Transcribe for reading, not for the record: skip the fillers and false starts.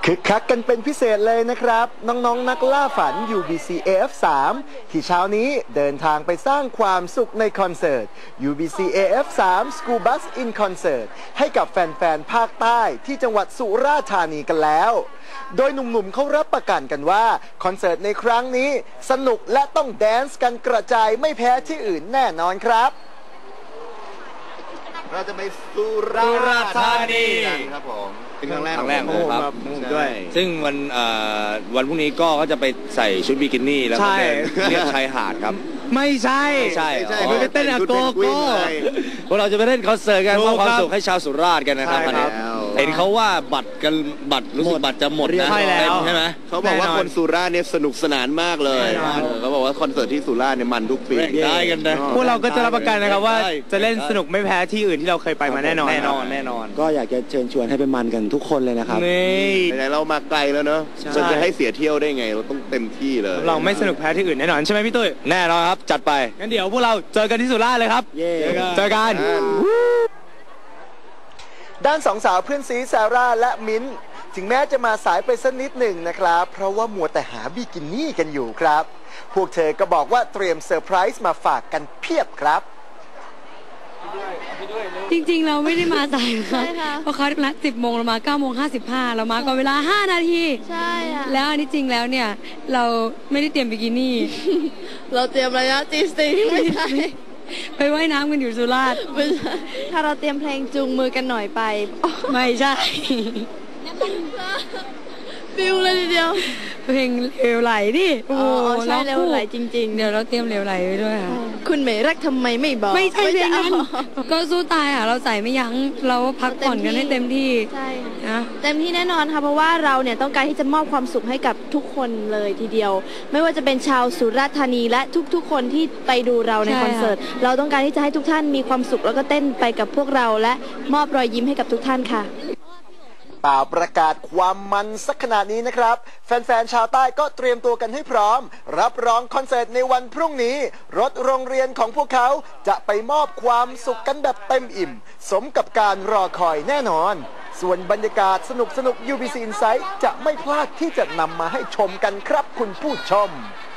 คึกคักกันเป็นพิเศษเลยนะครับน้องๆนักล่าฝัน UBC AF3 ที่เช้านี้เดินทางไปสร้างความสุขในคอนเสิร์ต UBC AF3 School Bus in Concert ให้กับแฟนๆภาคใต้ที่จังหวัดสุราษฎร์ธานีกันแล้วโดยหนุ่มๆเขารับประกันกันว่าคอนเสิร์ตในครั้งนี้สนุกและต้องแดนซ์กันกระจายไม่แพ้ที่อื่นแน่นอนครับเราจะไปสุราษฎร์ธานีกันครับผมเป็นครั้งแรกเลยครับด้วยซึ่งวันพรุ่งนี้ก็จะไปใส่ชุดบิกินี่แล้วก็เรียกชายหาดครับไม่ใช่ไปเต้นอะโกโก้พวกเราจะไปเล่นคอนเสิร์ตกันมอบความสุขให้ชาวสุราษฎร์กันนะครับเห็นเขาว่าบัตรรู้สึกบัตรจะหมดนะใช่ไหมเขาบอกว่าคนสุราษฎร์เนี่ยสนุกสนานมากเลยเขาบอกว่าคอนเสิร์ตที่สุราษฎร์เนี่ยมันทุกปีได้กันนะพวกเราก็จะรับประกันนะครับว่าจะเล่นสนุกไม่แพ้ที่อื่นที่เราเคยไปมาแน่นอนก็อยากจะเชิญชวนให้ไปมันกันทุกคนเลยนะครับไหนเรามาไกลแล้วเนอะจะให้เสียเที่ยวได้ไงเราต้องเต็มที่เลยเราไม่สนุกแพ้ที่อื่นแน่นอนใช่ไหมพี่ตุ้ยแน่นอนครับจัดไปงั้นเดี๋ยวพวกเราเจอกันที่สุราษฎร์เลยครับเจอกันด้านสองสาวเพื่อนซีซาร่าและมิ้นถึงแม้จะมาสายไปสักนิดหนึ่งนะครับเพราะว่ามัวแต่หาบิกินี่กันอยู่ครับพวกเธอก็บอกว่าเตรียมเซอร์ไพรส์มาฝากกันเพียบครับจริงๆเราไม่ได้มาสายค่ะเพราะเขานัด10 โมงเรามา9 โมง 55เรามาก่อนเวลา5 นาทีใช่ค่ะแล้วอันนี้จริงแล้วเนี่ยเราไม่ได้เตรียมบิกินี่เราเตรียมระยะจีสติไม่ใช่ไปว่ายน้ำกันอยู่สุราษฎร์ถ้าเราเตรียมเพลงจูงมือกันหน่อยไปไม่ใช่ฟิวเลยทีเดียวเพลงเลวไหลดิโอ้ใช่เลวไหลจริงๆเดี๋ยวเราเตรียมเลวไหลไว้ด้วยค่ะคุณเมย์รักทำไมไม่บอกไม่ใช่เพลงนั้นก็สู้ตายอ่ะเราใส่ไม่ยั้งเราพักผ่อนกันให้เต็มที่ใช่นะเต็มที่แน่นอนค่ะเพราะว่าเราเนี่ยต้องการที่จะมอบความสุขให้กับทุกคนเลยทีเดียวไม่ว่าจะเป็นชาวสุราษฎร์ธานีและทุกๆคนที่ไปดูเราในคอนเสิร์ตเราต้องการที่จะให้ทุกท่านมีความสุขแล้วก็เต้นไปกับพวกเราและมอบรอยยิ้มให้กับทุกท่านค่ะเปล่าประกาศความมันสักขนาดนี้นะครับแฟนๆชาวใต้ก็เตรียมตัวกันให้พร้อมรับรองคอนเสิร์ตในวันพรุ่งนี้รถโรงเรียนของพวกเขาจะไปมอบความสุขกันแบบเต็มอิ่มสมกับการรอคอยแน่นอนส่วนบรรยากาศสนุก UBC Insight จะไม่พลาดที่จะนำมาให้ชมกันครับคุณผู้ชม